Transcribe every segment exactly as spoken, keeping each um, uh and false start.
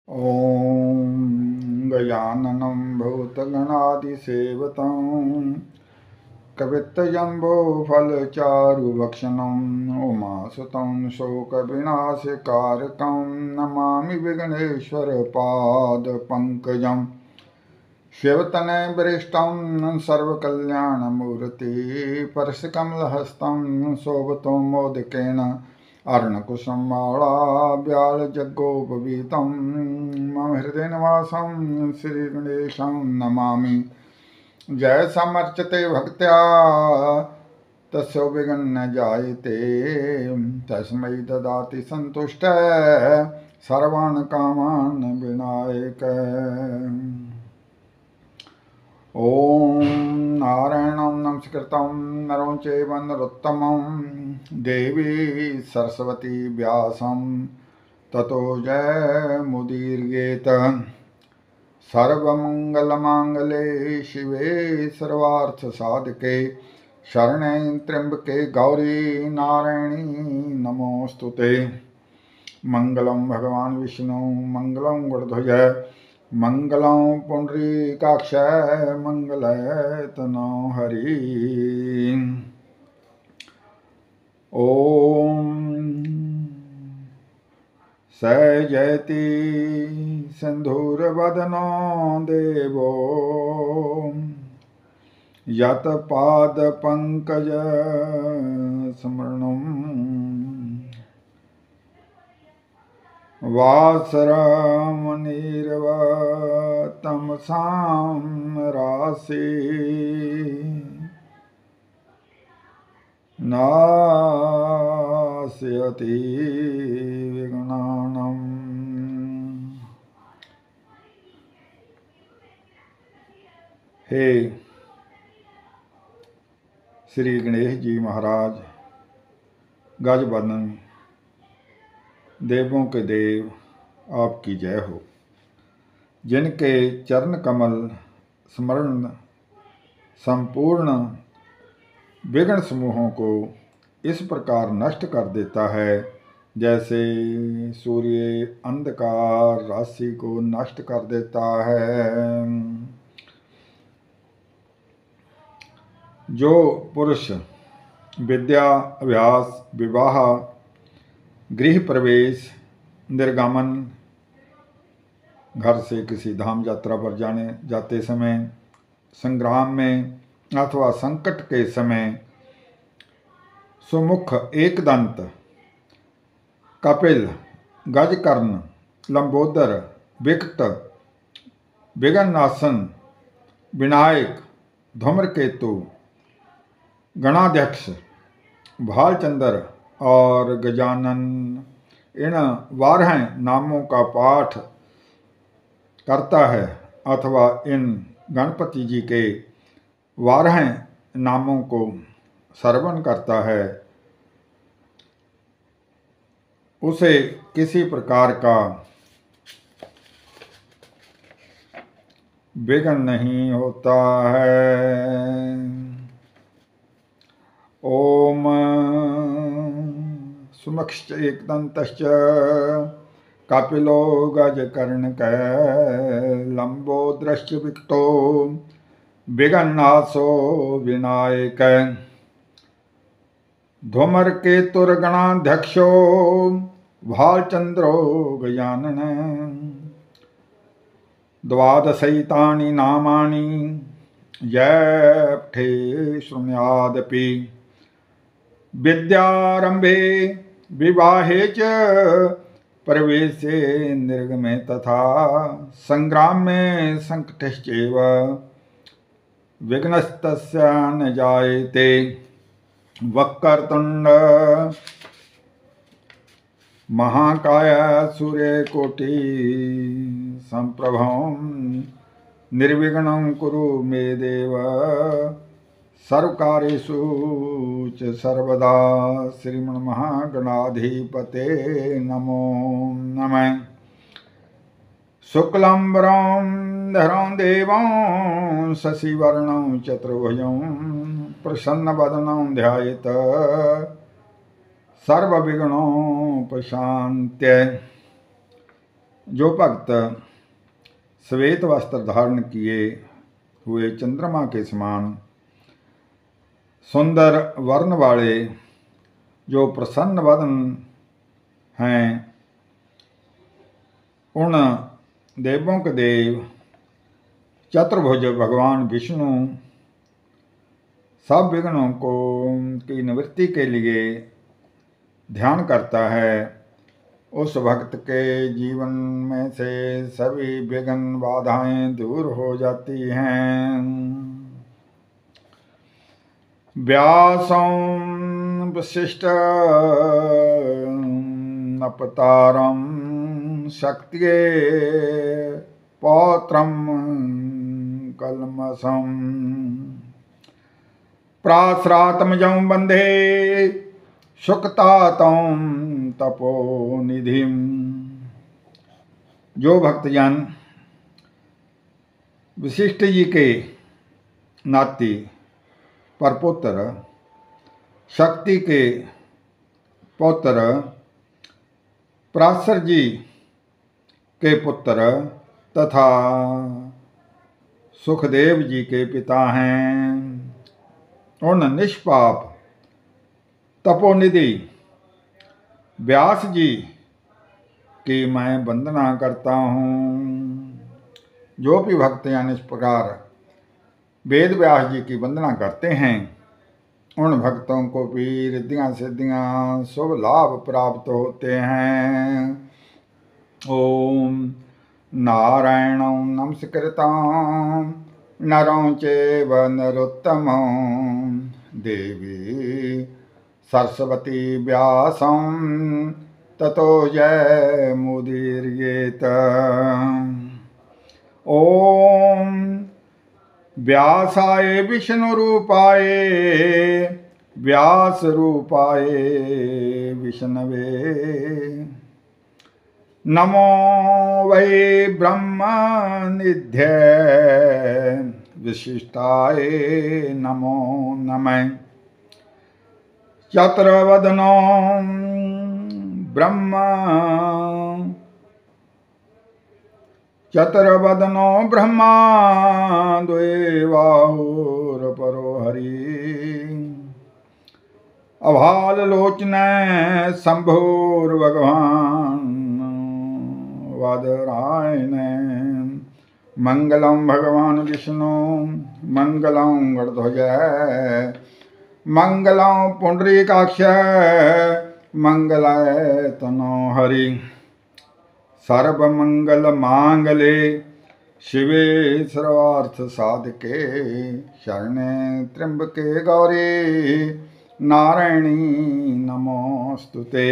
ॐ गजाननं भूतगणादिसेवितं कवित्तजम्बोफलचारुभक्षणम् उमासुतं शोकविनाशकारकं नमामि विघ्नेश्वरपादपङ्कजं शिवतनयविरिष्टं सर्वकल्याणमूर्ति परशकमलहस्तं शोभतो मोदकेन अर्णकुसुमालाव्यालजग्गोपवीतं मम हृदयनिवासं श्रीगणेशं नमामि। जय समर्चते भक्त्या तस्य विघ्नं न जायते तस्मै ददाति सन्तुष्टः सर्वान् कामान् विनायक। ॐ नारायणं नमस्कृतं नरं चैव नरोत्तमं देवी सरस्वती व्यासं ततो जयमुदीरयेत। सर्वमङ्गलमाङ्गल्ये शिवे सर्वार्थसाधके शरण्ये त्र्यम्बके गौरी नारायणी नमोऽस्तुते। मङ्गलं भगवान् विष्णु मङ्गलं गरुडध्वज मंगलं पुंडरीकाक्ष मंगलयतनो हरि। ओम स जयति सिंधुरवदनो देवो यत्पादपङ्कज स्मरणम् वासरमनिर्वतमसां राशि नास्यति विघ्नानाम्। हे श्री गणेश जी महाराज, गजबदन देवों के देव आपकी जय हो। जिनके चरण कमल स्मरण संपूर्ण विघ्न समूहों को इस प्रकार नष्ट कर देता है जैसे सूर्य अंधकार राशि को नष्ट कर देता है। जो पुरुष विद्या अभ्यास विवाह गृह प्रवेश निर्गमन घर से किसी धाम यात्रा पर जाने जाते समय संग्राम में अथवा संकट के समय सुमुख एकदंत कपिल गजकर्ण लंबोदर विकट विघ्ननाशन विनायक धूम्रकेतु गणाध्यक्ष भालचंद्र और गजानन इन बारह नामों का पाठ करता है अथवा इन गणपति जी के बारह नामों को श्रवण करता है, उसे किसी प्रकार का विघ्न नहीं होता है। ओम सुमक्ष एकदंतश्च कपिलो गजकर्णक लंबोदरश्च विकटो विघ्ननाशो विनायक धूम्रकेतुर्गणाध्यक्षो भालचंद्रो गजानन द्वादशैतानि नामानि यपठे शृणुयादपि विद्यारंभे विवाहे च प्रवेशे निर्गमे तथा संग्रामे संकटश्चैव विघ्नस्तस्य न जायते। वक्रतुंड महाकाय सूर्यकोटि संप्रभं निर्विघ्नं कुरु मे देव सर्वकार्येषु च सर्वदा। श्रीमन्महागणाधिपते नमो नमः। शुक्लांबरं धरं देवं शशिवर्णं चतुर्भुजं प्रसन्नवदनं ध्यायेत सर्वविघ्नोपशान्त्यै। जो भक्त श्वेत वस्त्र धारण किए हुए चंद्रमा के समान सुंदर वर्ण वाले, जो प्रसन्न वदन हैं, उन देवों के देव चतुर्भुज भगवान विष्णु सब विघ्नों को की निवृत्ति के लिए ध्यान करता है, उस भक्त के जीवन में से सभी विघ्न बाधाएं दूर हो जाती हैं। व्यासं वसिष्ठ अपतारं शक्त्ये पौत्रं कल्मषं प्राश्रातमजं वन्दे सुखतातं तपोनिधिं। जो भक्तजन वशिष्ठ जी के नाती परपुत्र, शक्ति के पुत्र, पराशर जी के पुत्र तथा सुखदेव जी के पिता हैं, उन निष्पाप तपोनिधि व्यास जी की मैं वंदना करता हूँ। जो भी भक्त यानी इस प्रकार वेद व्यास जी की वंदना करते हैं, उन भक्तों को भी रिद्धियाँ सिद्धियाँ शुभ लाभ प्राप्त होते हैं। ओम नारायणं नमस्कृतं नरं चैव नरोत्तमं देवी सरस्वती व्यासं ततो जयमुदीरयेत। ओम व्यासाय विष्णुरूपाय व्यासरूपाय विष्णवे नमो वै ब्रह्मनिधये विशिष्टाय नमो नमः। चतुर्वदनो ब्रह्म चतुर्वदनो ब्रह्मा द्वे बाहुरपरो हरि अभालोचन शंभुर्भगवान् वादरायण। मंगलं भगवान विष्णु मंगलं गणध्वज मंगलं पुंडरीकाक्ष मंगलाय तनो हरि। सर्वमंगल मांगले शिवे सर्वार्थ साधके शरणे त्र्यंबके गौरी नारायणी नमोस्तुते।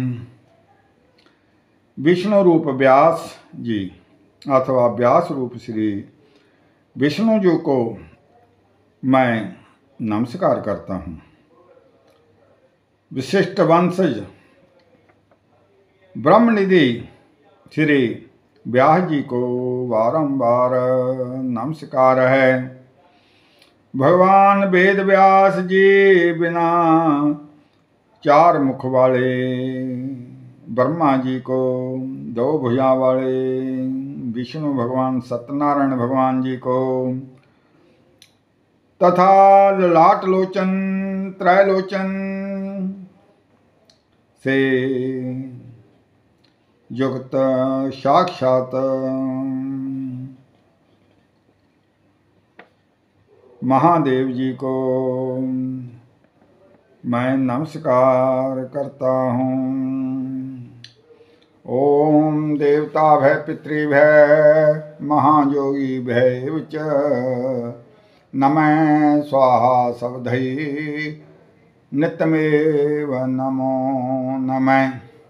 विष्णु रूप व्यास जी अथवा व्यास रूप श्री विष्णु जी को मैं नमस्कार करता हूँ। विशिष्ट वंशज ब्रह्मनिधि श्री व्यास जी को बारंबार नमस्कार है। भगवान वेद व्यास जी बिना चार मुख वाले, ब्रह्मा जी को दो भुजा वाले, विष्णु भगवान सत्यनारायण भगवान जी को तथा ललाट लोचन त्रैलोचन से युक्त साक्षात महादेव जी को मैं नमस्कार करता हूँ। ओम देवता भय पितृभय महायोगी भय च नमः स्वाहा सवधई नित्यमेव नमो नमः।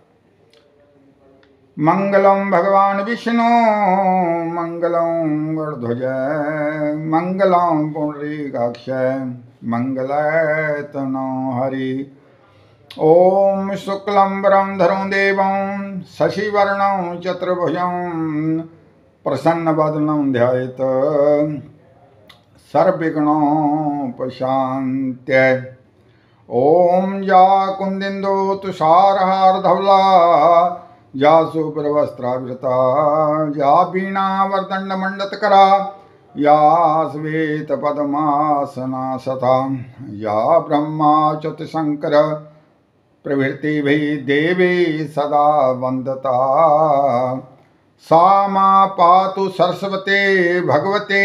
मंगलम भगवान विष्णु मंगलम गणध्वज मंगलम पुंडरीकाक्ष मंगलाय तनो हरि। ओम शुक्लंबरं धरं देवं शशिवर्णं चतुर्भुजं प्रसन्नवदनं ध्यायेत् सर्वविघ्नोपशान्त्यै। ओम या कुंदिंदो तुषारहार धवला या शुभ्रवस्त्रावृता या वीणावर्दण्डमण्डतकरा या श्वेतपद्मासना सता या ब्रह्माच्युतशङ्कर प्रभृतिभिः देवी सदा वन्दता सा मा पातु सरस्वती भगवते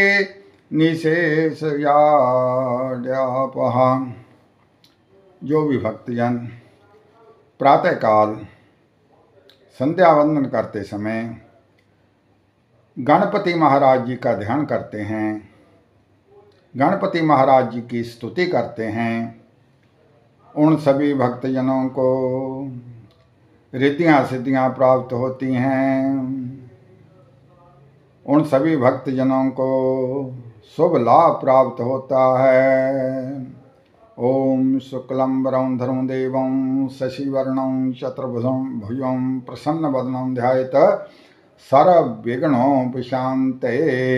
निशेषयाड्यापहा। जो भी भक्तजन प्रातःकाल संध्या वंदन करते समय गणपति महाराज जी का ध्यान करते हैं, गणपति महाराज जी की स्तुति करते हैं, उन सभी भक्तजनों को रिद्धियाँ सिद्धियाँ प्राप्त होती हैं। उन सभी भक्तजनों को शुभ लाभ प्राप्त होता है। ओम शुक्लंबरं धर्मदेवं शशिवर्णं चतुर्भुजं भुजं प्रसन्नवदनं ध्यायेत सर्वविघ्नोपशान्तये।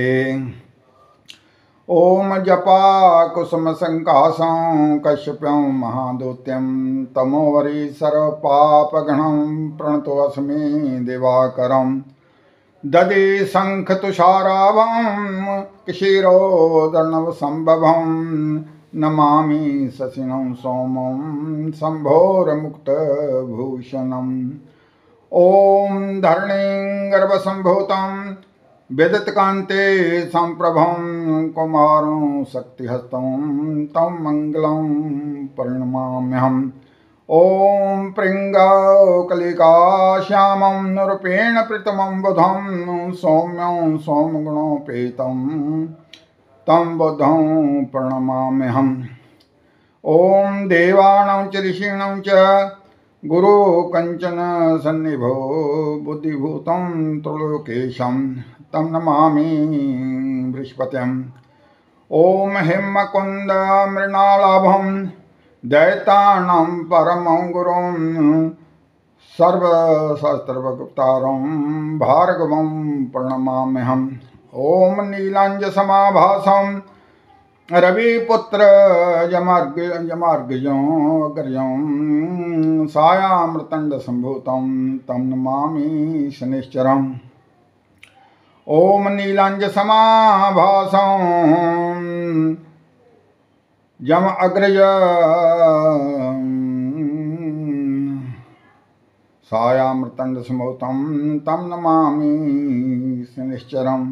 ओम जपा कुसुम संकाशं कश्यपं महादूत्यं तमोवरी सर्वपापगणं प्रणतोऽस्मि दिवाकरं ददे शंख तुषाराभं क्षीरोदर्णवसंभवं नमामि शशिनं सोमं शम्भोर्मुक्तभूषणम्। ओम धरणीं गर्भसंभूतं विदितकान्ते संप्रभं कुमारं शक्तिहस्तं तं मंगलं परिणमाम्यहम्। ओम प्रिंगाकलिकाश्यामं निरूपेण प्रीतमं बुधं सौम्यं सोमगुणोपेतं तं बुद्धं प्रणमाम्यहम्। ओम देवानां च ऋषीणां च गुरु कंचन सन्निभो बुद्धिभूतं त्रिलोकेशं तं नमामि बृहस्पतिम्। ओम हिमकुंद मृणालाभं दैतानां परमं गुरुं सर्वशास्त्रवक्तारं भार्गवं प्रणमाम्यहम्। ओम नीलांजसमाभासं रविपुत्र यमार्गजं अग्रजं सायामृतण्डसम्भूतं तं नमामि शनिश्चरम्। ओम नीलांजसमाभासं यम अग्रज सायामृतण्डसम्भूतं तं नमामि शनिश्चरम्।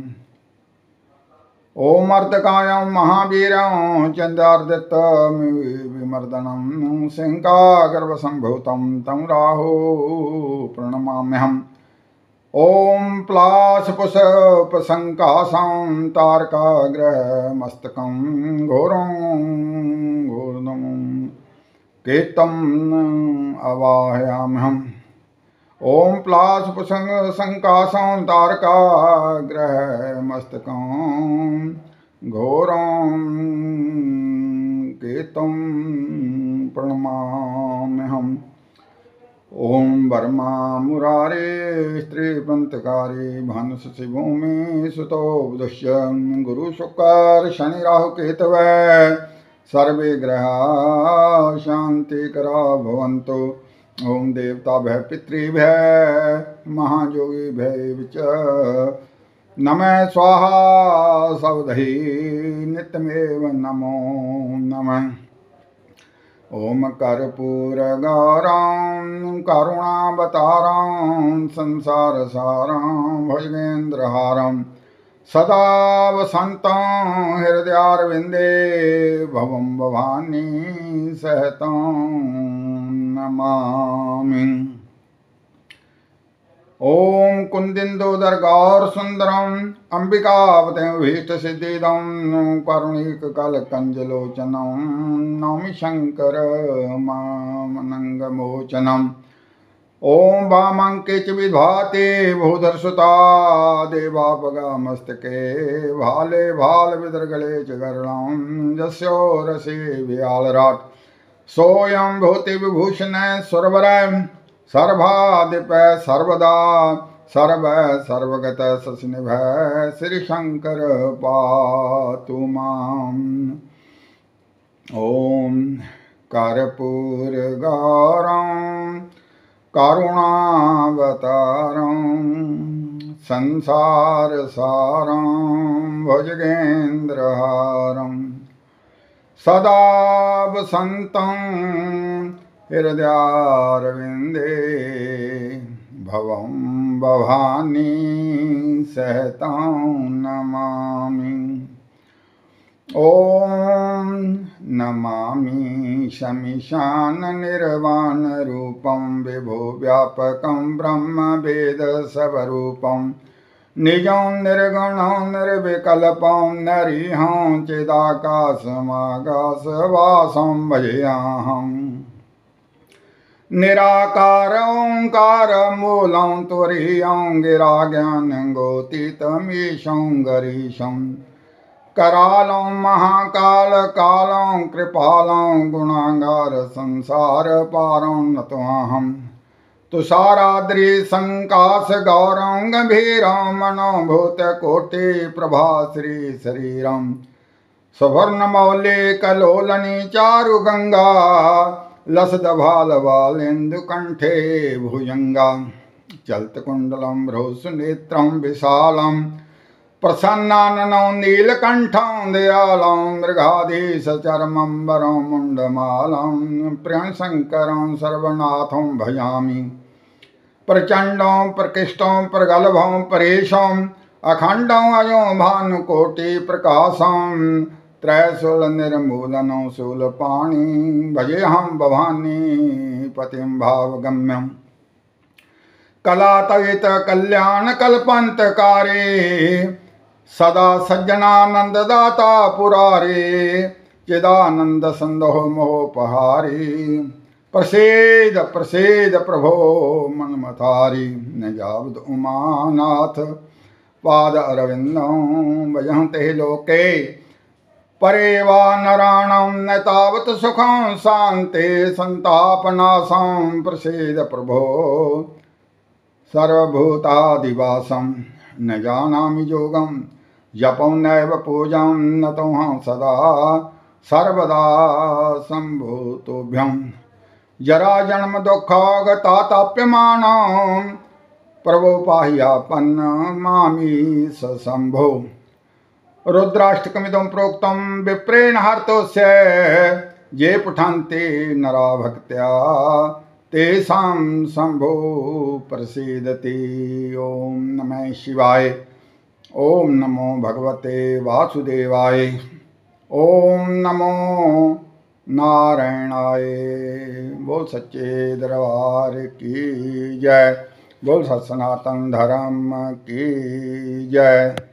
ओम अर्धकायं महावीरं चन्द्रार्दितमिमर्दनं सिंहागर्भसंभूतं तं राहु प्रणमाम्यहम्। ओम प्लासपुष्पसंकाशं तारकाग्रमस्तकं घोरं घोरदं केतम् अवाहयाम्यहम्। ओम प्लासपुष्पसंकाशं तारकाग्रमस्तकं घोरं केतं प्रणमाम्यहम्। ओम वर्मा मुरारे स्त्रीपंतकारी भानुषि भूमि सुतो बुधश्च गुरु शुक्र शनि राहु केतवः सर्वे ग्रहा शांतिकरा भवन्तु। ओम देवताभ्यः पितृभ्यः महायोगिभ्यः च नमः स्वाहा सवधि नित्यमेव नमो नमः। ओम कर्पूरगारं करुणावतारं संसारसारं भुजगेन्द्रहारं सदा वसन्तं हृदयारविन्दे भवं भवानी सहतं नमामि। ओम कुंदिन्दोदरगौर सुंदरम अंबिकापतिं भीष्टसिद्धिदं करुणिककलकञ्जलोचनं नौमि शंकर मामनङ्गमोचनम्। ओम वामाङ्के च विभाते भूधरसुता देवापगामस्तके भाले भालविदर्गले च गरुडं यस्योरसे वियालराट् सोऽयं भूति विभूषणः सुरवरः सर्वाधिप सर्वदा सर्व सर्वगत शशिनिभः श्रीशंकर पातु माम्। ओम कर्पूरगारं करुणावतारं संसारसारं भुजगेन्द्रहारं सदा वसन्तं हृदयारविन्दे भवं भवानी सहतां नमामि। ॐ नमामि शमीशाननिर्वाणरूपं विभो व्यापकं ब्रह्मवेदस्वरूपं निजं निर्गुणं निर्विकल्पं नरिहं चिदाकाशमाकाशवासं भजेऽहम्। निराकार ओंकार मूलं तुरीयं गिराज्ञानगोतीतमीशं गरीशं करालं महाकाल कालं कृपालं गुणागार संसार पारं नतोऽहं। तुषाराद्रि संकाश गौरं गंभीरं मनोभूतकोटि प्रभा श्री शरीरं सुवर्णमौलिकलोलनी चारुगंगा लसदभालवालेन्दुकण्ठे भुजंगा चलत्कुण्डलं भ्रूसुनेत्रं विशालं प्रसन्नाननं नीलकण्ठं दयालं मृगाधीशचर्मम्बरं मुण्डमालं प्रियशङ्करं सर्वनाथं भजामि। प्रचण्डं प्रकृष्टं प्रगल्भं परेशं अखण्डं अयो भानुकोटिप्रकाशं त्रैशूल निर्मूलनं शूलपाणि भजेऽहं भवानी पतिं भावगम्यं। कलातयित कल्याण कल्पन्तकारे सदा सज्जनानन्ददाता पुरारे चिदानंद संदोह मोपहारी प्रसीद प्रसीद प्रभो मनमतारी। न जावद उमानाथ पाद अरविंदं भजन्ते लोके परे वा नराणां न तावत् सुखं शान्ते संतापनाशं प्रसीद प्रभो सर्वभूतादिवासं। न जानामि योगं जपं नैव पूजां नतोऽहं सदा सर्वदा सम्भूतोऽभ्यं। जरा जन्म दुःखगताताप्यमानं प्रभो पाह्यापन्न मामी सशंभो। रुद्राष्टकमिदं प्रोक्तं विप्रेण हर्तोस्य ये पठन्ते नरा भक्त्या तेषां शंभो प्रसीदति। ओम नमः शिवाय। ओम नमो भगवते वासुदेवाय। ओम नमो नारायणाय। बोल सच्चे दरबार की जय। बोल सनातन धर्म की जय।